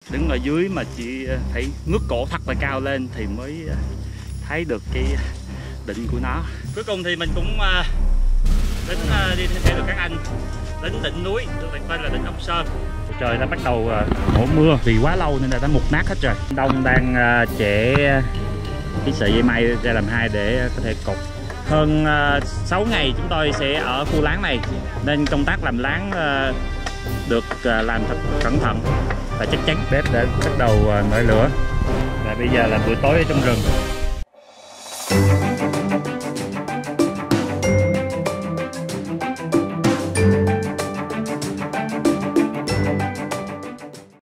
Đứng ở dưới mà chỉ phải ngước cổ thật là cao lên thì mới thấy được cái đỉnh của nó. Cuối cùng thì mình cũng đến đi theo được các anh đến đỉnh núi được tên là đỉnh Ông Sơn. Trời đã bắt đầu đổ mưa vì quá lâu nên là đã mục nát hết rồi. Đông đang chẻ cái sợi dây mây ra làm hai để có thể cột. Hơn 6 ngày chúng tôi sẽ ở khu láng này nên công tác làm láng được làm thật cẩn thận và chắc chắn. Bếp đã bắt đầu nổi lửa và bây giờ là buổi tối ở trong rừng.